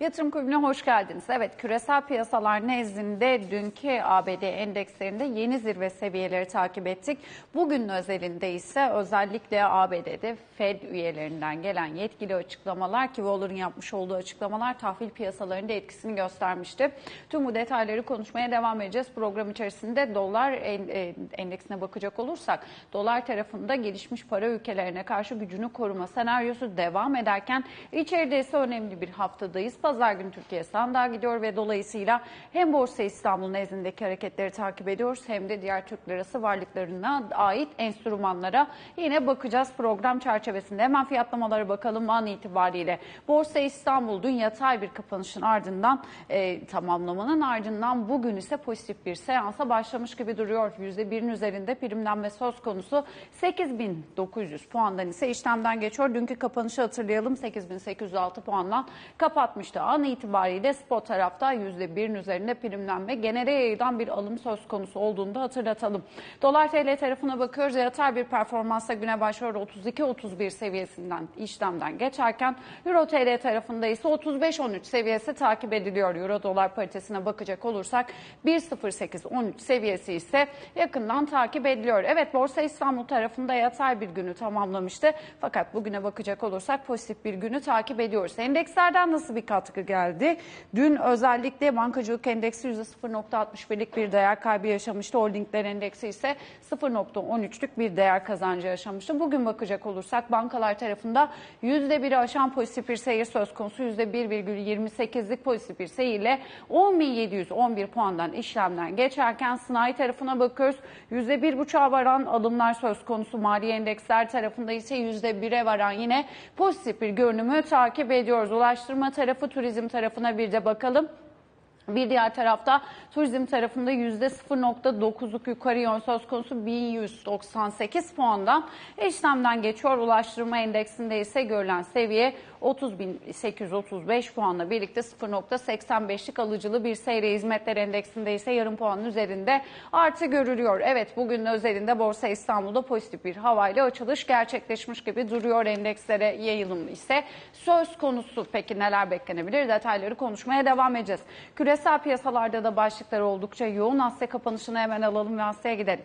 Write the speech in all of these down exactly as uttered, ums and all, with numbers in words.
Yatırım Kulübü'ne hoş geldiniz. Evet, küresel piyasalar nezdinde dünkü A B D endekslerinde yeni zirve seviyeleri takip ettik. Bugünün özelinde ise özellikle A B D'de Fed üyelerinden gelen yetkili açıklamalar ki Waller'ın yapmış olduğu açıklamalar tahvil piyasalarında etkisini göstermişti. Tüm bu detayları konuşmaya devam edeceğiz. Program içerisinde dolar endeksine bakacak olursak dolar tarafında gelişmiş para ülkelerine karşı gücünü koruma senaryosu devam ederken içeride ise önemli bir haftadayız. Pazar günü Türkiye sandığa gidiyor ve dolayısıyla hem Borsa İstanbul nezdindeki hareketleri takip ediyoruz hem de diğer Türk lirası varlıklarına ait enstrümanlara yine bakacağız program çerçevesinde. Hemen fiyatlamalara bakalım an itibariyle. Borsa İstanbul dün yatay bir kapanışın ardından e, tamamlamanın ardından bugün ise pozitif bir seansa başlamış gibi duruyor. yüzde birin üzerinde primlenme söz konusu. sekiz bin dokuz yüz puandan ise işlemden geçiyor. Dünkü kapanışı hatırlayalım, sekiz bin sekiz yüz altı puandan kapatmıştı. An itibariyle spot tarafta yüzde birin üzerinde primlenme, genele yayılan bir alım söz konusu olduğunu da hatırlatalım. Dolar T L tarafına bakıyoruz. Yatay bir performansla güne başlıyor. otuz iki otuz bir seviyesinden işlemden geçerken Euro T L tarafında ise otuz beş on üç seviyesi takip ediliyor. Euro dolar paritesine bakacak olursak bir nokta sıfır sekiz on üç seviyesi ise yakından takip ediliyor. Evet, Borsa İstanbul tarafında yatay bir günü tamamlamıştı. Fakat bugüne bakacak olursak pozitif bir günü takip ediyoruz. Endekslerden nasıl bir katkı geldi? Dün özellikle bankacılık endeksi yüzde sıfır nokta altmış birlik bir değer kaybı yaşamıştı. Holdingler endeksi ise sıfır nokta on üçlük bir değer kazancı yaşamıştı. Bugün bakacak olursak bankalar tarafında yüzde biri aşan pozitif bir seyir söz konusu. yüzde bir virgül yirmi sekizlik pozitif bir seyirle on bin yedi yüz on bir puandan işlemden geçerken sanayi tarafına bakıyoruz. yüzde bir buçuğa varan alımlar söz konusu. Mali endeksler tarafında ise yüzde bire varan yine pozitif bir görünümü takip ediyoruz. Ulaştırma tarafı, turizm tarafına bir de bakalım. Bir diğer tarafta turizm tarafında yüzde sıfır nokta dokuzluk yukarı yön söz konusu, bin yüz doksan sekiz puandan işlemden geçiyor. Ulaştırma endeksinde ise görülen seviye otuz bin sekiz yüz otuz beş puanla birlikte sıfır nokta seksen beşlik alıcılı bir seyre. Hizmetler endeksinde ise yarım puanın üzerinde artı görülüyor. Evet, bugünün özelinde Borsa İstanbul'da pozitif bir havayla açılış gerçekleşmiş gibi duruyor. Endekslere yayılım ise söz konusu. Peki neler beklenebilir? Detayları konuşmaya devam edeceğiz. Küresel piyasalarda da başlıklar oldukça yoğun. Asya kapanışını hemen alalım ve Asya'ya gidelim.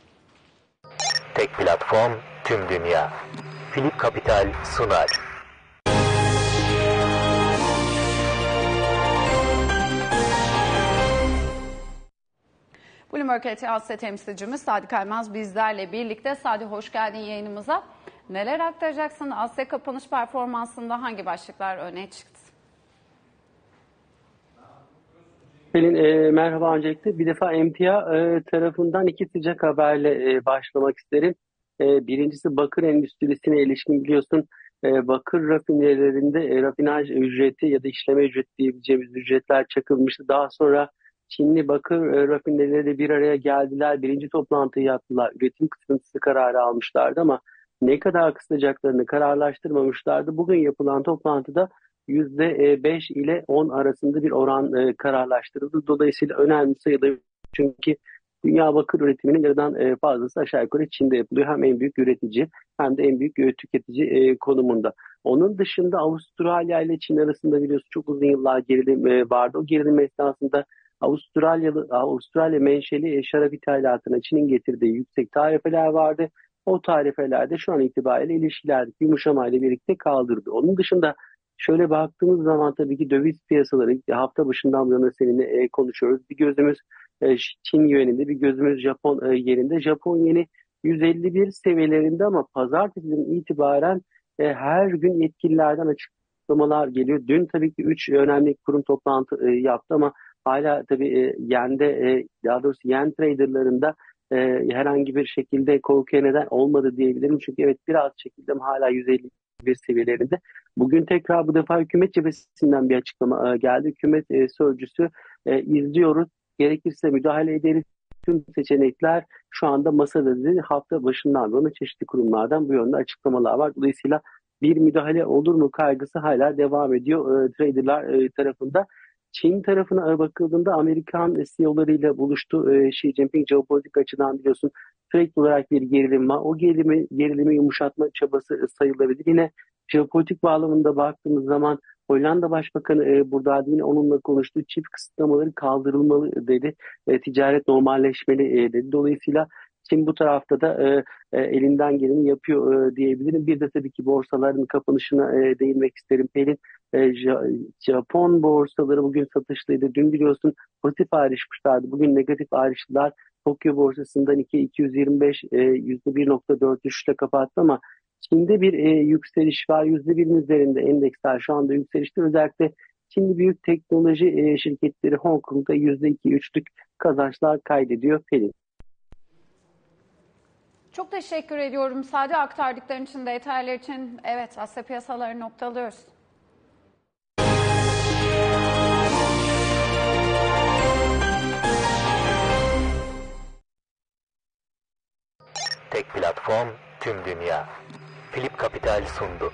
Tek platform, tüm dünya. Philip Capital sunar. Bloomberg E T Asya temsilcimiz Sadi Kaymaz bizlerle birlikte. Sadi, hoş geldin yayınımıza. Neler aktaracaksın? Asya kapanış performansında hangi başlıklar öne çıktı? Pelin, e, merhaba öncelikle. Bir defa emtia e, tarafından iki sıcak haberle e, başlamak isterim. E, birincisi bakır endüstrisine ilişkin, biliyorsun e, bakır rafinelerinde e, rafinaj ücreti ya da işleme ücreti diyebileceğimiz ücretler çakılmıştı. Daha sonra Çinli bakır e, rafineleri de bir araya geldiler. Birinci toplantıyı yaptılar. Üretim kısıntısı kararı almışlardı ama ne kadar kısacaklarını kararlaştırmamışlardı. Bugün yapılan toplantıda yüzde beş ile on arasında bir oran e, kararlaştırıldı. Dolayısıyla önemli sayılır. Çünkü dünya bakır üretiminin yarıdan e, fazlası aşağı yukarı Çin'de yapılıyor. Hem en büyük üretici hem de en büyük e, tüketici e, konumunda. Onun dışında Avustralya ile Çin arasında biliyorsun çok uzun yıllar gerilim e, vardı. O gerilim esnasında Avustralyalı, Avustralya menşeli e, şarap ithalatına Çin'in getirdiği yüksek tarifeler vardı. O tarifelerde şu an itibariyle ilişkiler yumuşamayla birlikte kaldırdı. Onun dışında şöyle baktığımız zaman tabii ki döviz piyasaları hafta başından bu yana seninle e, konuşuyoruz. Bir gözümüz e, Çin yönünde, bir gözümüz Japon e, yerinde. Japon yeni yüz elli bir seviyelerinde ama pazartesiden itibaren e, her gün yetkililerden açıklamalar geliyor. Dün tabii ki üç önemli kurum toplantı e, yaptı ama hala tabii e, yende e, daha doğrusu yen traderlarında e, herhangi bir şekilde korkuya neden olmadı diyebilirim. Çünkü evet biraz çekildim, hala yüz elli bir seviyelerinde. Bugün tekrar bu defa hükümet cephesinden bir açıklama e, geldi. Hükümet e, sözcüsü e, izliyoruz, gerekirse müdahale ederiz. Tüm seçenekler şu anda masada dedi. Hafta başından sonra çeşitli kurumlardan bu yönde açıklamalar var. Dolayısıyla bir müdahale olur mu kaygısı hala devam ediyor e, traderlar e, tarafında. Çin tarafına bakıldığında Amerikan C E O'larıyla buluştu. E, Xi Jinping jeopolitik açıdan biliyorsun sürekli olarak bir gerilim var. O gerilimi, gerilimi yumuşatma çabası sayılabilir. Yine jeopolitik bağlamında baktığımız zaman Hollanda Başbakanı e, buradaydı, yine onunla konuştu. Çift kısıtlamaları kaldırılmalı dedi. E, ticaret normalleşmeli e, dedi. Dolayısıyla Çin bu tarafta da e, e, elinden geleni yapıyor e, diyebilirim. Bir de tabii ki borsaların kapanışına e, değinmek isterim Pelin. E, Japon borsaları bugün satışlıydı. Dün biliyorsun pozitif ayrışmışlardı. Bugün negatif ayrıştılar. Tokyo borsasından iki bin iki yüz yirmi beş e, yüzde bir nokta dört düşüşle kapattı ama Çin'de bir e, yükseliş var. yüzde birin üzerinde endeksler şu anda yükselişte. Özellikle Çinli büyük teknoloji e, şirketleri Hong Kong'da yüzde iki üçlük kazançlar kaydediyor Pelin. Çok teşekkür ediyorum. Sade aktardıkların için, detaylar için. Evet, Asya piyasaları noktalıyoruz. Tek platform, tüm dünya. Philip Capital sundu.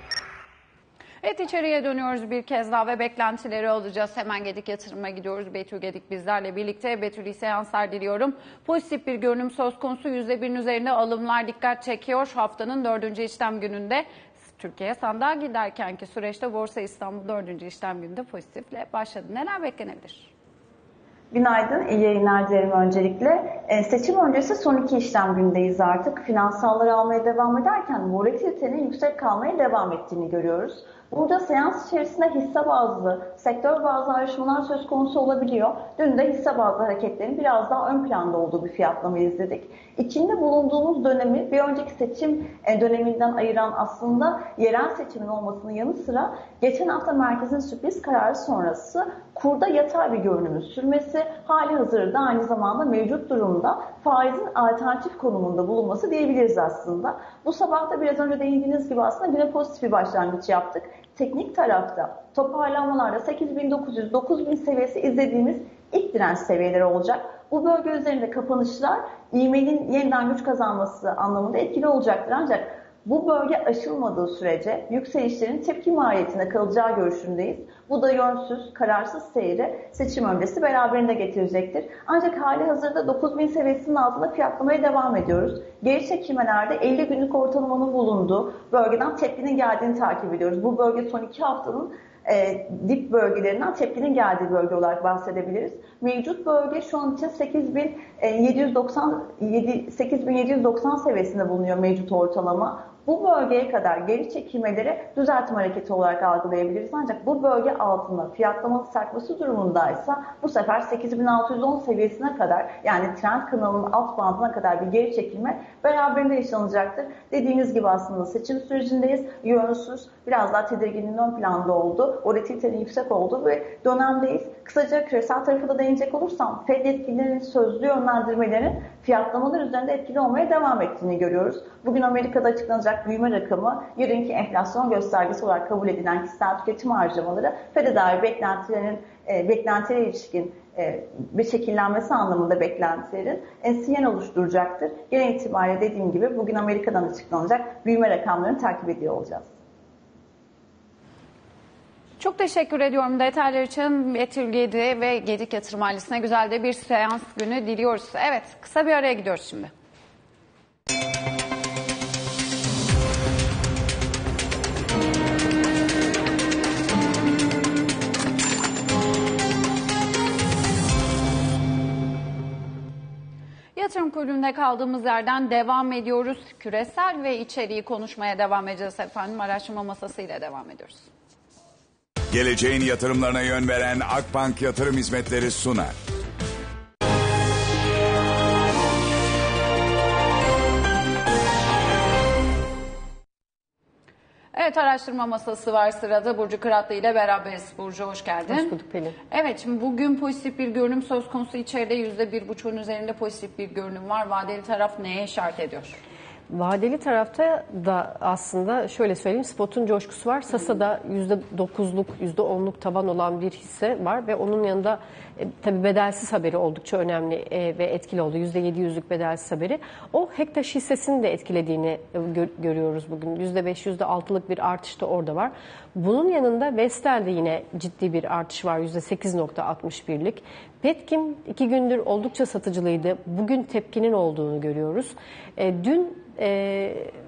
Evet, içeriye dönüyoruz bir kez daha ve beklentileri alacağız. Hemen Gedik Yatırım'a gidiyoruz. Betül Gedik bizlerle birlikte. Betül, iyi seanslar diliyorum. Pozitif bir görünüm söz konusu. yüzde birin üzerinde alımlar dikkat çekiyor. Haftanın dördüncü işlem gününde Türkiye sandığa giderkenki süreçte Borsa İstanbul dördüncü işlem gününde pozitifle başladı. Neler beklenebilir? Günaydın, iyi yayınlar dilerim öncelikle. E, seçim öncesi son iki işlem gündeyiz artık. Finansalları almaya devam ederken volatilitenin yüksek kalmaya devam ettiğini görüyoruz. Burada seans içerisinde hisse bazlı, sektör bazlı ayrışmalar söz konusu olabiliyor. Dün de hisse bazlı hareketlerin biraz daha ön planda olduğu bir fiyatlama izledik. İçinde bulunduğumuz dönemi bir önceki seçim döneminden ayıran aslında yerel seçimin olmasının yanı sıra geçen hafta merkezin sürpriz kararı sonrası kurda yatay bir görünümün sürmesi, hali hazırda aynı zamanda mevcut durumda faizin alternatif konumunda bulunması diyebiliriz aslında. Bu sabah da biraz önce değindiğiniz gibi aslında güne pozitif bir başlangıç yaptık. Teknik tarafta toparlanmalarda sekiz bin dokuz yüz dokuz bin seviyesi izlediğimiz ilk direnç seviyeleri olacak. Bu bölge üzerinde kapanışlar ivmenin yeniden güç kazanması anlamında etkili olacaktır. Ancak bu bölge aşılmadığı sürece yükselişlerin tepki mahiyetinde kalacağı görüşündeyiz. Bu da yönsüz, kararsız seyri seçim öncesi beraberinde getirecektir. Ancak hali hazırda dokuz bin seviyesinin altında fiyatlamaya devam ediyoruz. Geri çekilmelerde elli günlük ortalamanın bulunduğu bölgeden tepkinin geldiğini takip ediyoruz. Bu bölge son iki haftanın E, dip bölgelerinden tepkinin geldiği bölge olarak bahsedebiliriz. Mevcut bölge şu an için sekiz bin yedi yüz doksan sekiz bin yedi yüz doksan seviyesinde bulunuyor mevcut ortalama. Bu bölgeye kadar geri çekilmeleri düzeltme hareketi olarak algılayabiliriz. Ancak bu bölge altında fiyatlamanın sarkması durumundaysa bu sefer sekiz bin altı yüz on seviyesine kadar, yani trend kanalının alt bandına kadar bir geri çekilme beraberinde yaşanacaktır. Dediğiniz gibi aslında seçim sürecindeyiz. Yönsüz, biraz daha tedirginliğin ön planda olduğu, volatilitenin yüksek olduğu bir dönemdeyiz. Kısaca küresel tarafı da değinecek olursam Fed yetkililerinin sözlü yönlendirmelerinin fiyatlamalar üzerinde etkili olmaya devam ettiğini görüyoruz. Bugün Amerika'da açıklanacak büyüme rakamı, yarınki enflasyon göstergesi olarak kabul edilen kişisel tüketim harcamaları Fed'e dair beklentilerin e, beklentilere ilişkin e, bir şekillenmesi anlamında beklentilerin e, sinyal oluşturacaktır. Genel itibariyle dediğim gibi bugün Amerika'dan açıklanacak büyüme rakamlarını takip ediyor olacağız. Çok teşekkür ediyorum detaylar için. Betül Gedi ve Gedik Yatırım ailesine güzel de bir seans günü diliyoruz. Evet, kısa bir araya gidiyoruz şimdi. Yatırım Kulübü'nde kaldığımız yerden devam ediyoruz. Küresel ve içeriği konuşmaya devam edeceğiz efendim. Araştırma masası ile devam ediyoruz. Geleceğin yatırımlarına yön veren Akbank Yatırım Hizmetleri sunar. Evet, araştırma masası var sırada. Burcu Kıratlı ile beraberiz. Burcu, hoş geldin. Hoş bulduk Pelin. Evet, şimdi bugün pozitif bir görünüm söz konusu. İçeride yüzde bir buçuğun üzerinde pozitif bir görünüm var. Vadeli taraf neye işaret ediyor? Vadeli tarafta da aslında şöyle söyleyeyim, spotun coşkusu var. Sasa'da yüzde dokuzluk, yüzde onluk taban olan bir hisse var ve onun yanında e, tabii bedelsiz haberi oldukça önemli e, ve etkili oldu. yüzde yedi yüzlük bedelsiz haberi. O Hektaş hissesini de etkilediğini e, gö görüyoruz bugün. yüzde beş, yüzde altılık bir artış da orada var. Bunun yanında Vestel'de yine ciddi bir artış var. yüzde sekiz nokta altmış birlik. Petkim iki gündür oldukça satıcılıydı. Bugün tepkinin olduğunu görüyoruz. E, dün e,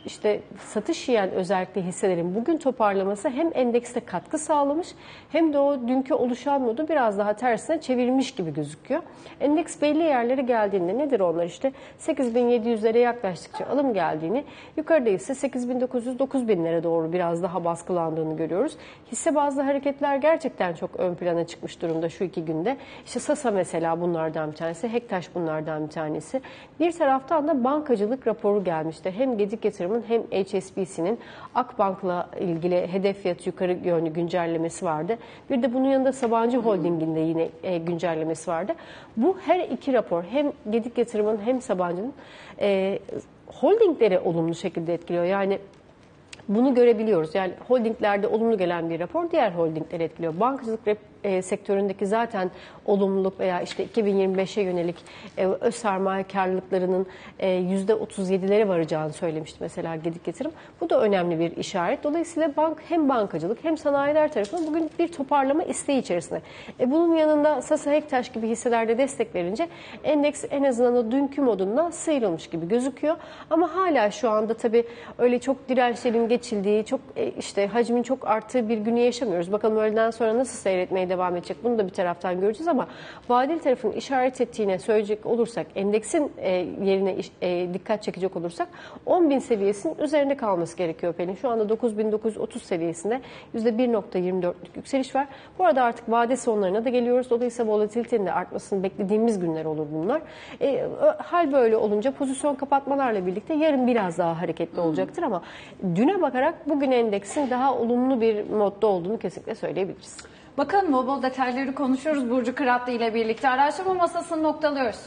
işte satış yiyen özellikle hisselerin bugün toparlaması hem endekste katkı sağlamış hem de o dünkü oluşan modu biraz daha tersine çevirmiş gibi gözüküyor. Endeks belli yerlere geldiğinde nedir onlar işte sekiz bin yedi yüzlere yaklaştıkça alım geldiğini, yukarıda ise sekiz bin dokuz yüz dokuz binlere doğru biraz daha baskılandığını görüyoruz. Hisse bazlı hareketler gerçekten çok ön plana çıkmış durumda şu iki günde. İşte Sasa mesela bunlardan bir tanesi, Hektaş bunlardan bir tanesi. Bir taraftan da bankacılık raporu gelmişti. Hem Gedik Yatırım'ın hem H S B C'nin Akbank'la ilgili hedef fiyatı yukarı yönlü güncellemesi vardı. Bir de bunun yanında Sabancı Holding'in de yine e, güncellemesi vardı. Bu her iki rapor hem Gedik Yatırım'ın hem Sabancı'nın e, holdingleri olumlu şekilde etkiliyor. Yani bunu görebiliyoruz. Yani holdinglerde olumlu gelen bir rapor diğer holdingleri etkiliyor. Bankacılık e, sektöründeki zaten olumluluk veya işte iki bin yirmi beşe yönelik e, öz sermaye karlılıklarının e, yüzde otuz yedilere varacağını söylemişti mesela Gedik Yatırım. Bu da önemli bir işaret. Dolayısıyla bank hem bankacılık hem sanayiler tarafından bugün bir toparlama isteği içerisinde. E, bunun yanında Sasa, Hektaş gibi hisselerde destek verince endeks en azından o dünkü modundan sıyrılmış gibi gözüküyor. Ama hala şu anda tabii öyle çok dirençlerin geçildiği, çok e, işte hacmin çok arttığı bir günü yaşamıyoruz. Bakalım öğleden sonra nasıl seyretmeye devam edecek bunu da bir taraftan göreceğiz ama vadeli tarafın işaret ettiğine söyleyecek olursak, endeksin e, yerine e, dikkat çekecek olursak on bin seviyesinin üzerinde kalması gerekiyor Pelin. Şu anda dokuz bin dokuz yüz otuz seviyesinde yüzde bir nokta yirmi dörtlük yükseliş var. Bu arada artık vade sonlarına da geliyoruz. Dolayısıyla volatilitenin de artmasını beklediğimiz günler olur bunlar. E, hal böyle olunca pozisyon kapatmalarla birlikte yarın biraz daha hareketli olacaktır ama düne bakarak bugün endeksin daha olumlu bir modda olduğunu kesinlikle söyleyebiliriz. Bakın bol bol detayları konuşuyoruz Burcu Kıratlı ile birlikte. Araştırma masasını noktalıyoruz.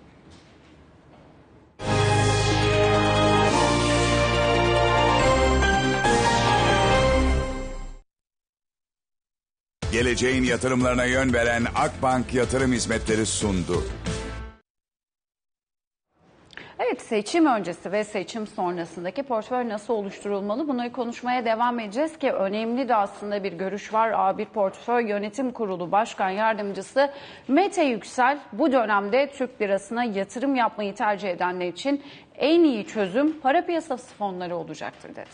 Geleceğin yatırımlarına yön veren Akbank Yatırım Hizmetleri sundu. Evet, seçim öncesi ve seçim sonrasındaki portföy nasıl oluşturulmalı? Bunu konuşmaya devam edeceğiz ki önemli de aslında bir görüş var. A bir Portföy Yönetim Kurulu Başkan Yardımcısı Mete Yüksel bu dönemde Türk lirasına yatırım yapmayı tercih edenler için en iyi çözüm para piyasası fonları olacaktır dedi.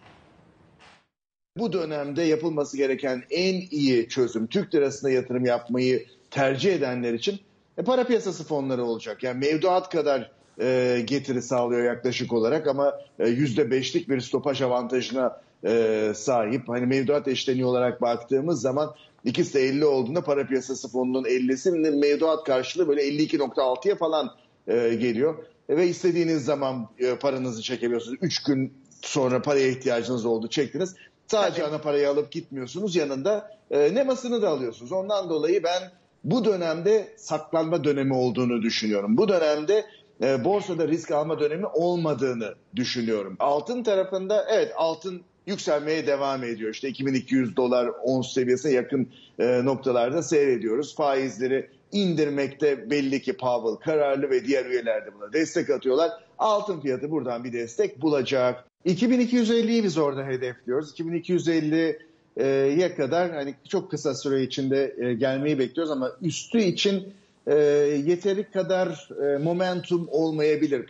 Bu dönemde yapılması gereken en iyi çözüm Türk lirasına yatırım yapmayı tercih edenler için e, para piyasası fonları olacak. Yani mevduat kadar e, getiri sağlıyor yaklaşık olarak ama e, yüzde beşlik bir stopaj avantajına e, sahip. Hani mevduat eşleniği olarak baktığımız zaman ikisi de elli olduğunda para piyasası fonunun ellisinin mevduat karşılığı böyle elli iki nokta altıya falan e, geliyor. E, ve istediğiniz zaman e, paranızı çekebiliyorsunuz. üç gün sonra paraya ihtiyacınız oldu, çektiniz. Sadece Tabii. ana parayı alıp gitmiyorsunuz. Yanında e, nemasını da alıyorsunuz. Ondan dolayı ben bu dönemde saklanma dönemi olduğunu düşünüyorum. Bu dönemde e, borsada risk alma dönemi olmadığını düşünüyorum. Altın tarafında evet altın yükselmeye devam ediyor. İşte iki bin iki yüz dolar ons seviyesine yakın e, noktalarda seyrediyoruz. Faizleri indirmekte belli ki Powell kararlı ve diğer üyeler de buna destek atıyorlar. Altın fiyatı buradan bir destek bulacak. iki bin iki yüz elliyi biz orada hedefliyoruz. iki bin iki yüz elliye kadar hani çok kısa süre içinde gelmeyi bekliyoruz ama üstü için yeteri kadar momentum olmayabilir.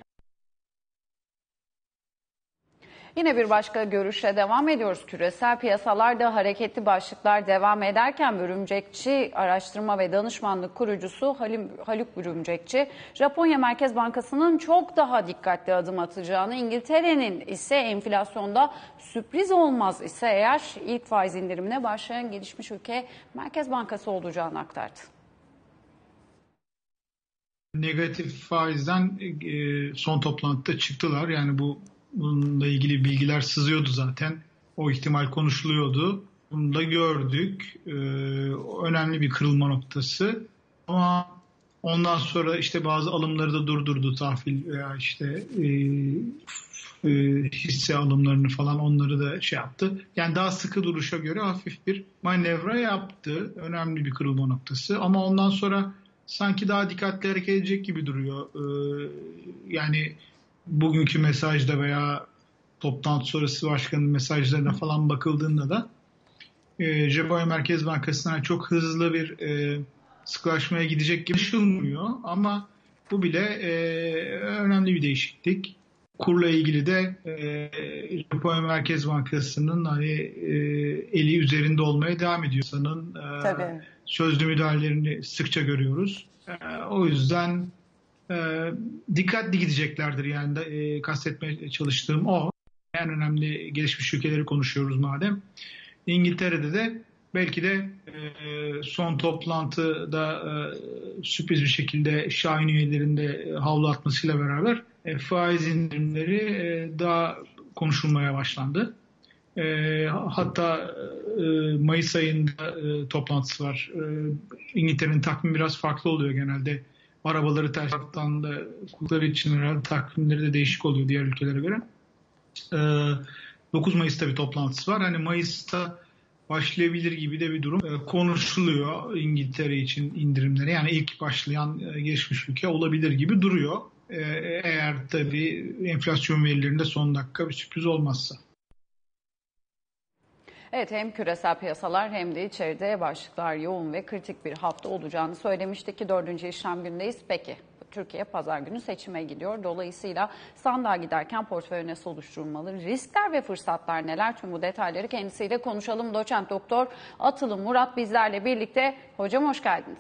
Yine bir başka görüşle devam ediyoruz. Küresel piyasalarda hareketli başlıklar devam ederken Bürümcekçi Araştırma ve Danışmanlık kurucusu Haluk Bürümcekçi, Japonya Merkez Bankası'nın çok daha dikkatli adım atacağını, İngiltere'nin ise enflasyonda sürpriz olmaz ise eğer ilk faiz indirimine başlayan gelişmiş ülke Merkez Bankası olacağını aktardı. Negatif faizden son toplantıda çıktılar. Yani bu bununla ilgili bilgiler sızıyordu zaten. O ihtimal konuşuluyordu. Bunu da gördük. Ee, önemli bir kırılma noktası. Ama ondan sonra işte bazı alımları da durdurdu. Tahvil veya işte e, e, hisse alımlarını falan onları da şey yaptı. Yani daha sıkı duruşa göre hafif bir manevra yaptı. Önemli bir kırılma noktası. Ama ondan sonra sanki daha dikkatli hareket edecek gibi duruyor. Ee, yani bugünkü mesajda veya toplantı sonrası başkanın mesajlarına falan bakıldığında da e, Japonya Merkez Bankası'na çok hızlı bir e, sıkılaşmaya gidecek gibi düşünülmüyor. Ama bu bile e, önemli bir değişiklik. kurla ilgili de e, Japonya Merkez Bankası'nın hani e, eli üzerinde olmaya devam ediyor. Sanın e, sözlü müdahalelerini sıkça görüyoruz. E, o yüzden e, dikkatli gideceklerdir. Yani de, e, kastetmeye çalıştığım o. En önemli gelişmiş ülkeleri konuşuyoruz madem. İngiltere'de de belki de e, son toplantıda e, sürpriz bir şekilde Şahin üyelerinde havlu atmasıyla beraber e, faiz indirimleri e, daha konuşulmaya başlandı. E, hatta e, Mayıs ayında e, toplantısı var. E, İngiltere'nin takvimi biraz farklı oluyor genelde. Arabaları ters taraftan da kurdukları için herhalde takvimleri de değişik oluyor diğer ülkelere göre. E, dokuz Mayıs'ta bir toplantısı var. Hani Mayıs'ta başlayabilir gibi de bir durum e, konuşuluyor İngiltere için indirimleri. Yani ilk başlayan e, gelişmiş ülke olabilir gibi duruyor. E, eğer tabii enflasyon verilerinde son dakika bir sürpriz olmazsa. Evet, hem küresel piyasalar hem de içeride başlıklar yoğun ve kritik bir hafta olacağını söylemiştik ki dördüncü işlem gündeyiz. Peki Türkiye pazar günü seçime gidiyor. Dolayısıyla sandığa giderken portföy nasıl oluşturulmalı? Riskler ve fırsatlar neler? Tüm bu detayları kendisiyle konuşalım. Doçent Doktor Atıl Murat bizlerle birlikte. Hocam hoş geldiniz.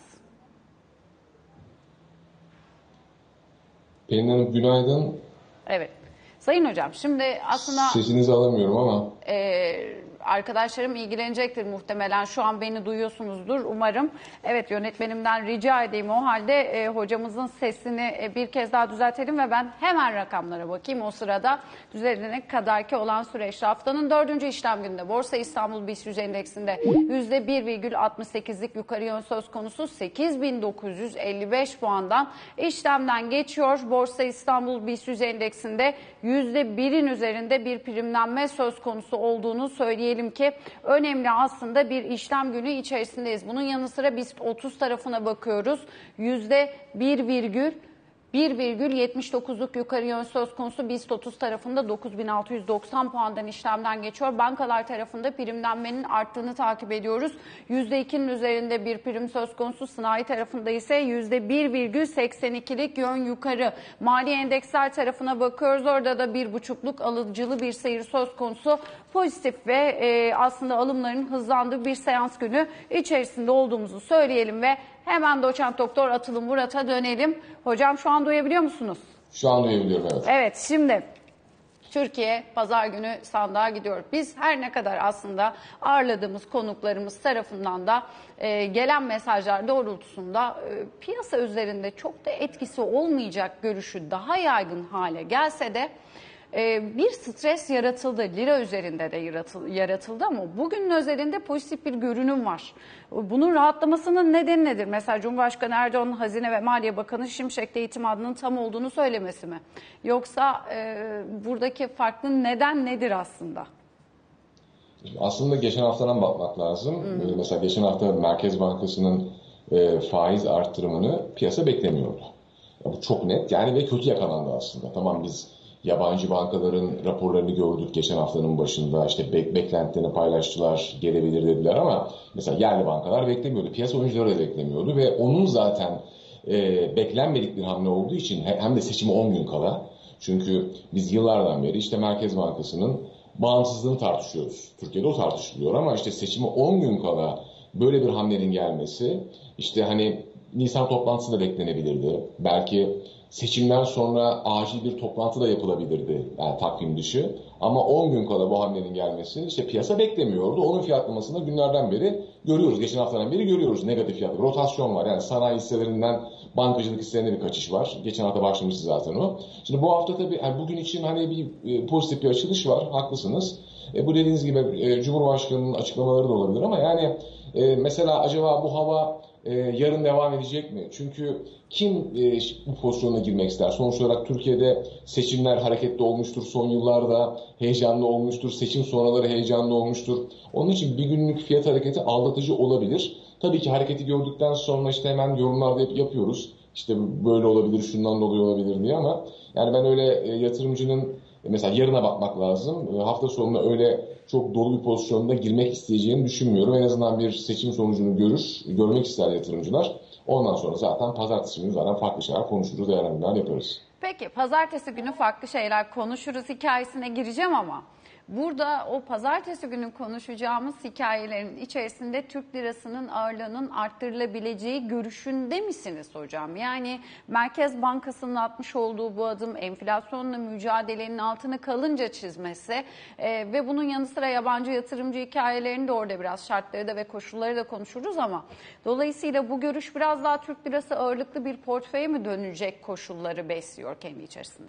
Pelin Hanım günaydın. Evet. Sayın hocam şimdi aslında... Sesinizi alamıyorum ama... E, Arkadaşlarım ilgilenecektir muhtemelen. Şu an beni duyuyorsunuzdur umarım. Evet, yönetmenimden rica edeyim o halde e, hocamızın sesini e, bir kez daha düzeltelim ve ben hemen rakamlara bakayım. O sırada düzelene kadarki olan süreçte haftanın dördüncü işlem gününde Borsa İstanbul BIST yüz endeksinde yüzde bir virgül altmış sekizlik yukarı yön söz konusu sekiz bin dokuz yüz elli beş puandan işlemden geçiyor. Borsa İstanbul BIST yüz endeksinde yüzde birin üzerinde bir primlenme söz konusu olduğunu söyleyelim ki önemli aslında bir işlem günü içerisindeyiz. Bunun yanı sıra BIST otuz tarafına bakıyoruz. yüzde bir virgül yetmiş dokuzluk yukarı yön söz konusu BIST otuz tarafında dokuz bin altı yüz doksan puandan işlemden geçiyor. Bankalar tarafında primlenmenin arttığını takip ediyoruz. yüzde ikinin üzerinde bir prim söz konusu. Sanayi tarafında ise yüzde bir virgül seksen ikilik yön yukarı. Mali endeksler tarafına bakıyoruz. Orada da bir buçukluk alıcılı bir seyir söz konusu. Pozitif ve e, aslında alımların hızlandığı bir seans günü içerisinde olduğumuzu söyleyelim ve hemen Doçent Doktor Atıl Murat'a dönelim. Hocam şu an duyabiliyor musunuz? Şu an duyabiliyorum, evet. Evet, şimdi Türkiye pazar günü sandığa gidiyor. Biz her ne kadar aslında ağırladığımız konuklarımız tarafından da e, gelen mesajlar doğrultusunda e, piyasa üzerinde çok da etkisi olmayacak görüşü daha yaygın hale gelse de bir stres yaratıldı. Lira üzerinde de yaratıldı ama bugünün özelinde pozitif bir görünüm var. Bunun rahatlamasının nedeni nedir? Mesela Cumhurbaşkanı Erdoğan'ın Hazine ve Maliye Bakanı Şimşek'te itimadının tam olduğunu söylemesi mi? Yoksa e, buradaki farklı neden nedir aslında? Aslında geçen haftadan bakmak lazım. Hmm. Mesela geçen hafta Merkez Bankası'nın e, faiz arttırımını piyasa beklemiyordu. Ya bu çok net yani ve kötü yakalandı aslında. Tamam, biz yabancı bankaların raporlarını gördük geçen haftanın başında. İşte be- beklentilerini paylaştılar, gelebilir dediler ama mesela yerli bankalar beklemiyordu. Piyasa oyuncuları da beklemiyordu ve onun zaten e, beklenmedik bir hamle olduğu için hem de seçime on gün kala. Çünkü biz yıllardan beri işte Merkez Bankası'nın bağımsızlığını tartışıyoruz. Türkiye'de o tartışılıyor ama işte seçime on gün kala böyle bir hamlenin gelmesi, işte hani Nisan toplantısı da beklenebilirdi. Belki seçimden sonra acil bir toplantı da yapılabilirdi, yani takvim dışı. Ama on gün kala bu hamlenin gelmesi, işte piyasa beklemiyordu. Onun fiyatlamasını günlerden beri görüyoruz. Geçen haftadan beri görüyoruz negatif fiyat. Rotasyon var. Yani sanayi hisselerinden bankacılık hisselerine bir kaçış var. Geçen hafta başlamıştı zaten o. Şimdi bu hafta tabii yani bugün için hani bir e, pozitif bir açılış var. Haklısınız. E, bu dediğiniz gibi e, Cumhurbaşkanı'nın açıklamaları da olabilir ama yani e, mesela acaba bu hava e, yarın devam edecek mi? Çünkü kim e, bu pozisyona girmek ister? Sonuç olarak Türkiye'de seçimler hareketli olmuştur. Son yıllarda heyecanlı olmuştur. Seçim sonraları heyecanlı olmuştur. Onun için bir günlük fiyat hareketi aldatıcı olabilir. Tabii ki hareketi gördükten sonra işte hemen yorumlar yap- yapıyoruz. İşte böyle olabilir, şundan dolayı olabilir diye ama yani ben öyle e, yatırımcının mesela yarına bakmak lazım. E, hafta sonuna öyle çok dolu bir pozisyonda girmek isteyeceğini düşünmüyorum. En azından bir seçim sonucunu görür, görmek ister yatırımcılar. Ondan sonra zaten pazartesi günü zaten farklı şeyler konuşuruz, değerlendirmeler yaparız. Peki pazartesi günü farklı şeyler konuşuruz hikayesine gireceğim ama burada o pazartesi günü konuşacağımız hikayelerin içerisinde Türk lirasının ağırlığının arttırılabileceği görüşünde misiniz hocam? Yani Merkez Bankası'nın atmış olduğu bu adım enflasyonla mücadelenin altını kalınca çizmesi e, ve bunun yanı sıra yabancı yatırımcı hikayelerini de orada biraz şartları da ve koşulları da konuşuruz ama dolayısıyla bu görüş biraz daha Türk lirası ağırlıklı bir portföye mi dönecek koşulları besliyor kendi içerisinde?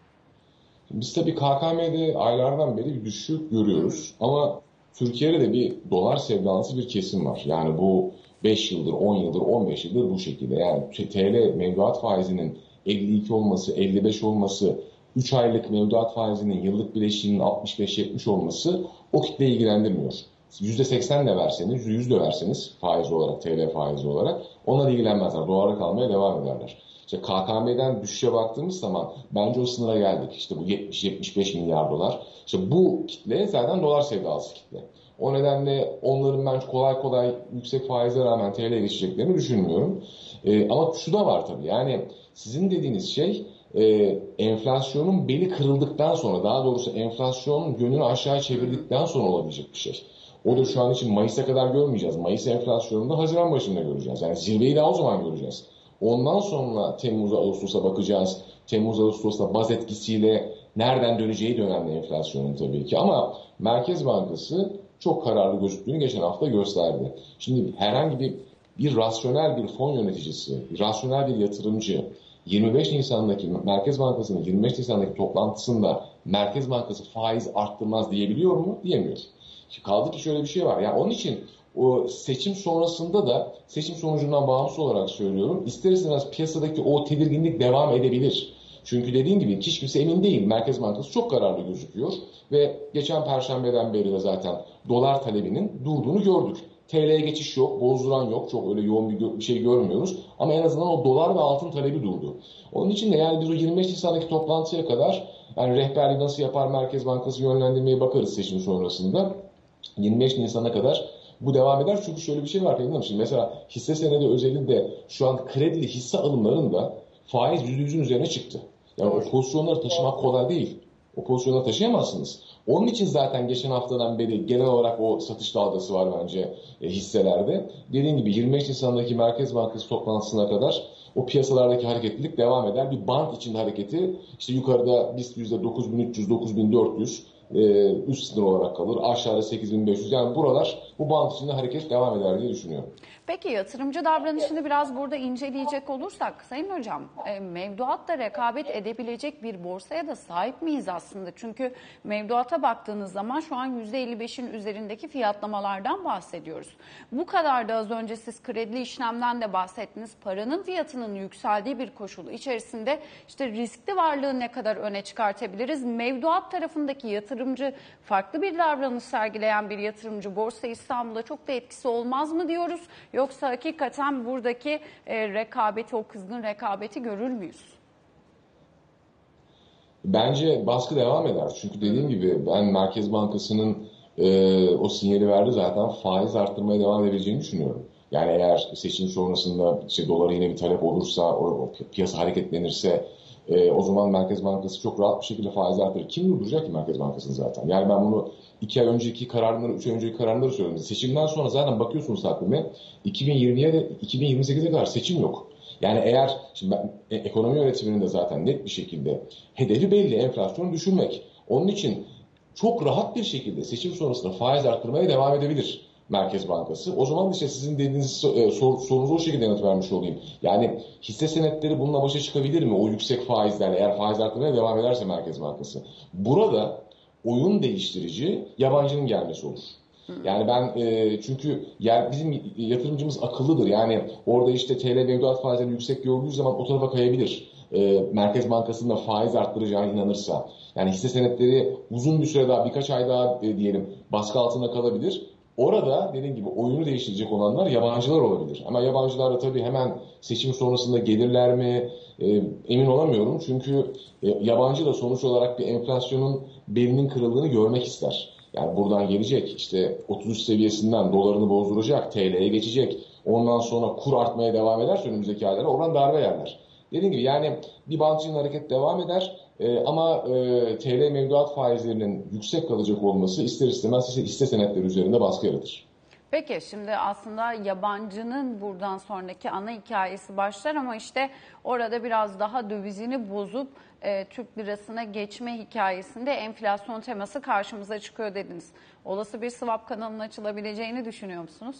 Biz tabii K K M'de aylardan beri bir düşük görüyoruz. Hmm. Ama Türkiye'de de bir dolar sevdalısı bir kesim var. Yani bu beş yıldır, on yıldır, on beş yıldır bu şekilde. Yani T L mevduat faizinin elli iki olması, elli beş olması, üç aylık mevduat faizinin yıllık bileşiğinin altmış beş yetmiş olması o kitleyi ilgilendirmiyor. yüzde seksen de verseniz, yüzde yüz de verseniz faiz olarak, T L faizi olarak onlar ilgilenmezler. Dolara kalmaya devam ederler. İşte K K M'den düşüşe baktığımız zaman bence o sınıra geldik. İşte bu yetmiş yetmiş beş milyar dolar. İşte bu kitle zaten dolar sevdalısı kitle. O nedenle onların ben kolay kolay yüksek faize rağmen T L'ye geçeceklerini düşünmüyorum. Ee, ama şu da var tabii. Yani sizin dediğiniz şey e, enflasyonun beli kırıldıktan sonra, daha doğrusu enflasyonun yönünü aşağı çevirdikten sonra olabilecek bir şey. O da şu an için Mayıs'a kadar görmeyeceğiz. Mayıs enflasyonunda Haziran başında göreceğiz. Yani zirveyi daha o zaman göreceğiz. Ondan sonra Temmuz Ağustos'a bakacağız. Temmuz Ağustos'ta baz etkisiyle nereden döneceği de önemli enflasyonun tabii ki. Ama Merkez Bankası çok kararlı gözüktüğünü geçen hafta gösterdi. Şimdi herhangi bir, bir rasyonel bir fon yöneticisi, bir rasyonel bir yatırımcı yirmi beş Nisan'daki Merkez Bankası'nın yirmi beş Nisan'daki toplantısında Merkez Bankası faiz arttırmaz diyebiliyor mu? Diyemiyor. Şimdi kaldı ki şöyle bir şey var. Yani onun için o seçim sonrasında da seçim sonucundan bağımsız olarak söylüyorum. İster istemez piyasadaki o tedirginlik devam edebilir. Çünkü dediğim gibi hiç kimse emin değil. Merkez Bankası çok kararlı gözüküyor. Ve geçen Perşembeden beri de zaten dolar talebinin durduğunu gördük. T L'ye geçiş yok, bozduran yok. Çok öyle yoğun bir, bir şey görmüyoruz. Ama en azından o dolar ve altın talebi durdu. Onun için de yani biz o yirmi beş Nisan'daki toplantıya kadar yani rehberliği nasıl yapar Merkez Bankası yönlendirmeye bakarız seçim sonrasında. yirmi beş Nisan'a kadar bu devam eder. Çünkü şöyle bir şey var. Şimdi mesela hisse senedi özelinde şu an kredili hisse alımlarında faiz yüzde yüzün üzerine çıktı. Yani o pozisyonları taşımak kolay değil. O pozisyonları taşıyamazsınız. Onun için zaten geçen haftadan beri genel olarak o satış dalgası var bence e, hisselerde. Dediğim gibi yirmi beş Nisan'daki Merkez Bankası toplantısına kadar o piyasalardaki hareketlilik devam eder. Bir bant içinde hareketi işte yukarıda BIST yüzde dokuz bin üç yüz dokuz bin dört yüz e, üst sınır olarak kalır. Aşağıda sekiz bin beş yüz. Yani buralar bu bant içinde hareket devam eder diye düşünüyorum. Peki yatırımcı davranışını biraz burada inceleyecek olursak Sayın Hocam, e, mevduatla rekabet edebilecek bir borsaya da sahip miyiz aslında? Çünkü mevduata baktığınız zaman şu an yüzde elli beşin üzerindeki fiyatlamalardan bahsediyoruz. Bu kadar da az önce siz kredili işlemden de bahsettiniz. Paranın fiyatının yükseldiği bir koşulu içerisinde işte riskli varlığı ne kadar öne çıkartabiliriz? Mevduat tarafındaki yatırımcı farklı bir davranış sergileyen bir yatırımcı Borsa İstanbul'a çok da etkisi olmaz mı diyoruz? Yoksa hakikaten buradaki e, rekabeti, o kızgın rekabeti görür müyüz? Bence baskı devam eder. Çünkü dediğim gibi ben Merkez Bankası'nın e, o sinyali verdi zaten faiz arttırmaya devam edebileceğini düşünüyorum. Yani eğer seçim sonrasında işte dolara yine bir talep olursa, o, o piyasa hareketlenirse e, o zaman Merkez Bankası çok rahat bir şekilde faiz arttırır. Kim durduracak ki Merkez Bankası'nı zaten? Yani ben bunu iki ay önceki kararları, üç ay önceki kararları söyledim. Seçimden sonra zaten bakıyorsunuz takvime iki bin yirmiye, iki bin yirmi sekize kadar seçim yok. Yani eğer, şimdi ben, e, ekonomi yönetiminin de zaten net bir şekilde hedefi belli, enflasyonu düşürmek. Onun için çok rahat bir şekilde seçim sonrasında faiz arttırmaya devam edebilir Merkez Bankası. O zaman işte sizin dediğiniz e, sor, sorunuza o şekilde yanıt vermiş olayım. Yani hisse senetleri bununla başa çıkabilir mi? O yüksek faizlerle, eğer faiz arttırmaya devam ederse Merkez Bankası. Burada oyun değiştirici yabancının gelmesi olur. Yani ben e, çünkü yer, bizim yatırımcımız akıllıdır. Yani orada işte T L mevduat faizleri yüksek gördüğü zaman o tarafa kayabilir. E, Merkez Bankası'nın da faiz arttıracağına inanırsa. Yani hisse senetleri uzun bir süre daha, birkaç ay daha e, diyelim baskı altında kalabilir. Orada dediğim gibi oyunu değiştirecek olanlar yabancılar olabilir. Ama yabancılar da tabii hemen seçim sonrasında gelirler mi e, emin olamıyorum. Çünkü e, yabancı da sonuç olarak bir enflasyonun belinin kırıldığını görmek ister. Yani buradan gelecek işte otuz üç seviyesinden dolarını bozduracak, T L'ye geçecek. ondan sonra kur artmaya devam ederse önümüzdeki aylarda oradan darbe yerler. Dediğim gibi yani bir bantçının hareket devam eder e, ama e, T L mevduat faizlerinin yüksek kalacak olması ister istemez hisse senetleri üzerinde baskı yaratır. Peki şimdi aslında yabancının buradan sonraki ana hikayesi başlar ama işte orada biraz daha dövizini bozup e, Türk lirasına geçme hikayesinde enflasyon teması karşımıza çıkıyor dediniz. Olası bir swap kanalının açılabileceğini düşünüyor musunuz?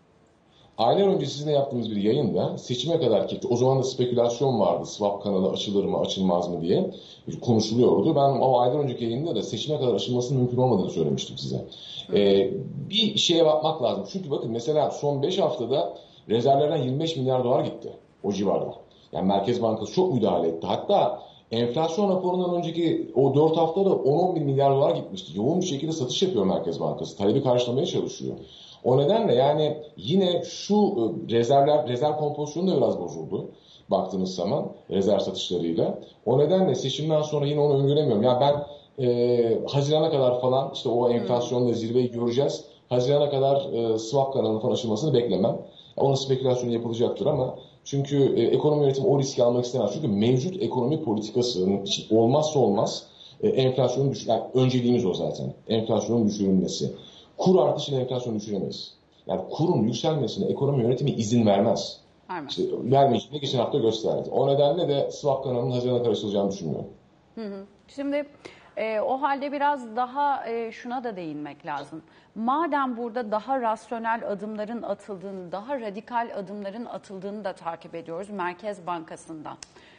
Aylar önce sizinle yaptığımız bir yayında seçime kadar ki o zaman da spekülasyon vardı, swap kanalı açılır mı açılmaz mı diye konuşuluyordu. Ben o aylar önceki yayında da seçime kadar açılmasının mümkün olmadığını söylemiştim size. Ee, bir şeye bakmak lazım. Çünkü bakın mesela son beş haftada rezervlerden yirmi beş milyar dolar gitti o civarda. Yani Merkez Bankası çok müdahale etti. Hatta enflasyon raporundan önceki o dört haftada on on bir milyar dolar gitmişti. Yoğun bir şekilde satış yapıyor Merkez Bankası. Talebi karşılamaya çalışıyor. O nedenle yani yine şu rezervler, rezerv kompozisyonu da biraz bozuldu baktığınız zaman rezerv satışlarıyla. O nedenle seçimden sonra yine onu öngöremiyorum. Ya ben e, Haziran'a kadar falan işte o enflasyonla zirveyi göreceğiz. Haziran'a kadar e, swap kanalının falan açılmasını beklemem. Onun spekülasyonu yapılacaktır ama çünkü e, ekonomi yönetimi o riski almak istemez. Çünkü mevcut ekonomi politikasının olmazsa olmaz e, enflasyonun düş yani önceliğimiz o zaten. Enflasyonun düşürülmesi. Kur artışıyla enflasyonu düşüremeyiz. Yani kurun yükselmesine ekonomi yönetimi izin vermez. İşte vermeyeceğini geçen hafta gösterdi. O nedenle de swap kanalının Haziran'a kadar açılacağını düşünmüyorum. Hı hı. Şimdi e, o halde biraz daha e, şuna da değinmek lazım. Madem burada daha rasyonel adımların atıldığını, daha radikal adımların atıldığını da takip ediyoruz Merkez Bankası'ndan.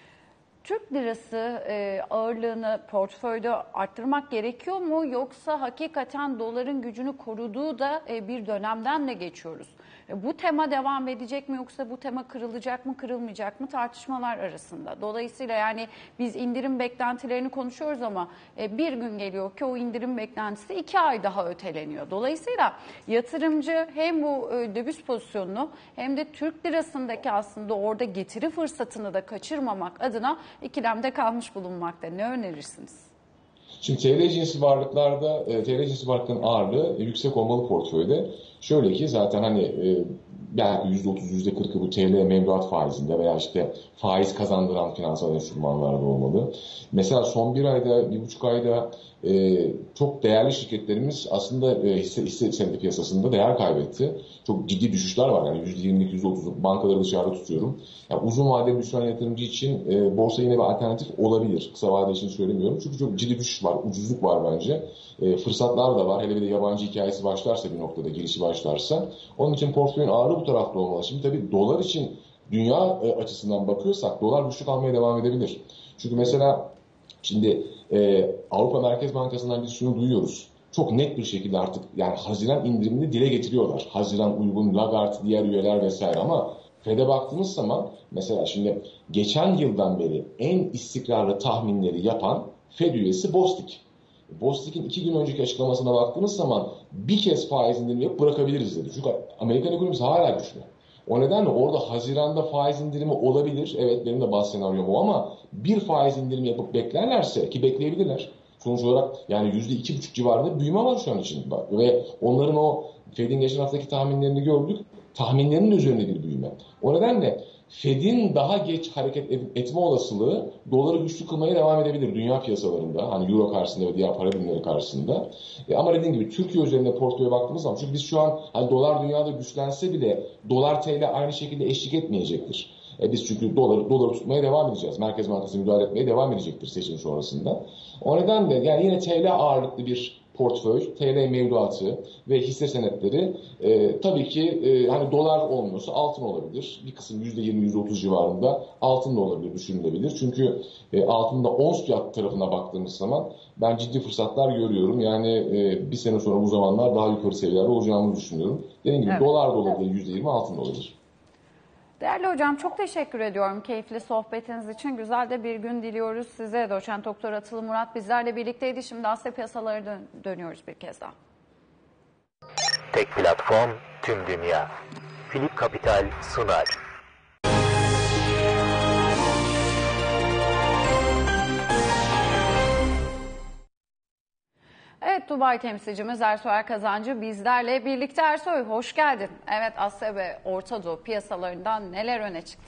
Türk lirası e, ağırlığını portföyde arttırmak gerekiyor mu yoksa hakikaten doların gücünü koruduğu da e, bir dönemden de geçiyoruz? E, bu tema devam edecek mi yoksa bu tema kırılacak mı kırılmayacak mı tartışmalar arasında. Dolayısıyla yani biz indirim beklentilerini konuşuyoruz ama e, bir gün geliyor ki o indirim beklentisi iki ay daha öteleniyor. Dolayısıyla yatırımcı hem bu e, döviz pozisyonunu hem de Türk lirasındaki aslında orada getiri fırsatını da kaçırmamak adına ikilemde kalmış bulunmakta. Ne önerirsiniz? Şimdi T L cinsi varlıklarda, T L cinsi varlıkların ağırlığı yüksek olmalı portföyde. Şöyle ki zaten hani belki yüzde otuz, yüzde kırkı bu T L mevduat faizinde veya işte faiz kazandıran finansal enstrümanlarda olmalı. Mesela son bir ayda, bir buçuk ayda e, çok değerli şirketlerimiz aslında e, hisse, hisse senedi piyasasında değer kaybetti. Çok ciddi düşüşler var yani yüzde yirmi, yüzde otuz bankaları dışarıda tutuyorum. Yani uzun vadeli düşünen yatırımcı için e, borsa yine bir alternatif olabilir. Kısa vade için söylemiyorum. Çünkü çok ciddi düşüş var, ucuzluk var bence. E, fırsatlar da var. Hele bir de yabancı hikayesi başlarsa bir noktada, girişi başlarsa. Onun için portföyün ağırlığı bu tarafta olmalı. Şimdi tabii dolar için dünya e, açısından bakıyorsak dolar güçlü kalmaya devam edebilir. Çünkü mesela şimdi e, Avrupa Merkez Bankası'ndan biz şunu duyuyoruz. Çok net bir şekilde artık yani Haziran indirimini dile getiriyorlar. Haziran uygun, Lagarde, diğer üyeler vesaire ama Fed'e baktığımız zaman mesela şimdi geçen yıldan beri en istikrarlı tahminleri yapan Fed üyesi Bostic. Bostic'in iki gün önceki açıklamasına baktığınız zaman bir kez faiz indirimi yapıp bırakabiliriz dedi. Çünkü Amerikan ekonomisi hala güçlü. O nedenle orada Haziran'da faiz indirimi olabilir. Evet benim de bazı senaryom o ama bir faiz indirimi yapıp beklerlerse ki bekleyebilirler. Sonuç olarak yani yüzde iki buçuk civarında büyüme var şu an için. Ve onların o Fed'in geçen haftaki tahminlerini gördük. Tahminlerinin üzerinde bir büyüme. O nedenle Fed'in daha geç hareket etme olasılığı doları güçlü kılmaya devam edebilir dünya piyasalarında. Hani euro karşısında ve diğer para birimleri karşısında. E ama dediğim gibi Türkiye üzerinde portföye baktığımız zaman çünkü biz şu an hani dolar dünyada güçlense bile dolar T L aynı şekilde eşlik etmeyecektir. E biz çünkü doları, doları tutmaya devam edeceğiz. Merkez Bankası müdahale etmeye devam edecektir seçim sonrasında. O nedenle yani yine T L ağırlıklı bir portföy, T L mevduatı ve hisse senetleri e, tabii ki e, hani dolar olmuyorsa altın olabilir. Bir kısım yüzde yirmi yüzde otuz civarında altın da olabilir, düşünülebilir. Çünkü e, altında ons fiyat tarafına baktığımız zaman ben ciddi fırsatlar görüyorum. Yani e, bir sene sonra bu zamanlar daha yukarı seviyelerde olacağımızı düşünüyorum. Dediğim gibi evet. Dolar da olabilir, yüzde yirmi altın da olabilir. Değerli hocam çok teşekkür ediyorum keyifli sohbetiniz için. Güzel de bir gün diliyoruz size. Doçent Doktor Atılı Murat bizlerle birlikteydi. Şimdi Asya piyasaları dön dönüyoruz bir kez daha. Tek platform tüm dünya. Philip Capital sunar. Evet Evet, Dubai temsilcimiz Ersoy Kazancı bizlerle birlikte. Ersoy, hoş geldin. Evet, Asya ve Orta Doğu piyasalarından neler öne çıktı?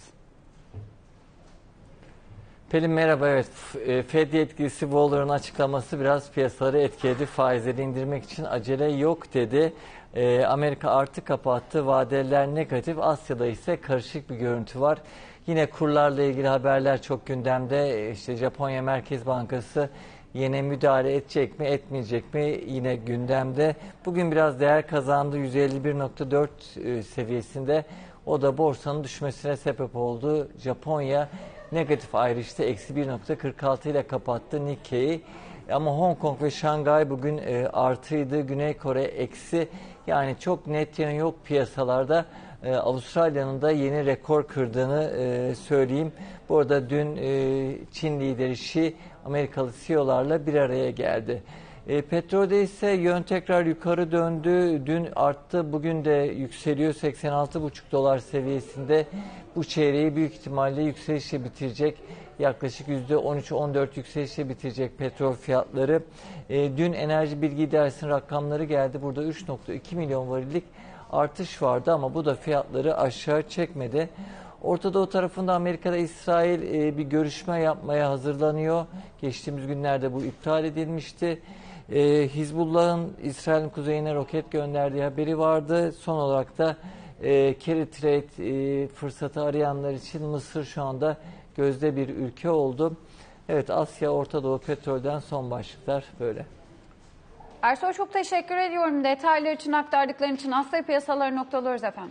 Pelin merhaba. Evet, Fed yetkilisi Waller'ın açıklaması biraz piyasaları etkiledi. Faizleri indirmek için acele yok dedi. Amerika artı kapattı. Vadeliler negatif. Asya'da ise karışık bir görüntü var. Yine kurlarla ilgili haberler çok gündemde. İşte Japonya Merkez Bankası yine müdahale edecek mi, etmeyecek mi yine gündemde. Bugün biraz değer kazandı, yüz elli bir nokta dört seviyesinde. O da borsanın düşmesine sebep oldu. Japonya negatif ayrıştı, eksi bir nokta kırk altı ile kapattı Nikkei'yi. Ama Hong Kong ve Şangay bugün e, artıydı. Güney Kore eksi. Yani çok net yanı yok piyasalarda. E, Avustralya'nın da yeni rekor kırdığını e, söyleyeyim. Bu arada dün e, Çin lideri Xi Amerikalı C E O'larla bir araya geldi. E, petrolde ise yön tekrar yukarı döndü. Dün arttı, bugün de yükseliyor. seksen altı buçuk dolar seviyesinde. Bu çeyreği büyük ihtimalle yükselişle bitirecek. Yaklaşık yüzde on üç on dört yükselişle bitirecek petrol fiyatları. E, dün Enerji Bilgi İdaresi'nin rakamları geldi. Burada üç nokta iki milyon varillik artış vardı ama bu da fiyatları aşağı çekmedi. Orta Doğu tarafında Amerika'da İsrail e, bir görüşme yapmaya hazırlanıyor. Geçtiğimiz günlerde bu iptal edilmişti. E, Hizbullah'ın İsrail'in kuzeyine roket gönderdiği haberi vardı. Son olarak da e, carry trade e, fırsatı arayanlar için Mısır şu anda gözde bir ülke oldu. Evet, Asya, Orta Doğu petrolden son başlıklar böyle. Ersoy, çok teşekkür ediyorum. Detaylar için, aktardıkların için. Asya piyasaları noktalıyoruz efendim.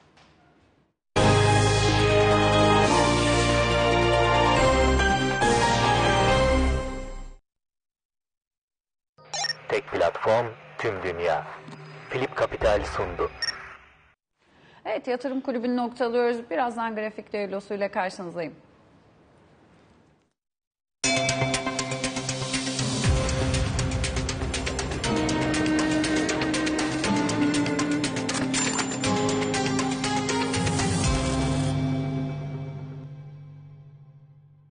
Tek platform, tüm dünya. Philip Capital sundu. Evet, Yatırım Kulübü'nü noktalıyoruz. Birazdan grafik düellosuyla karşınızdayım.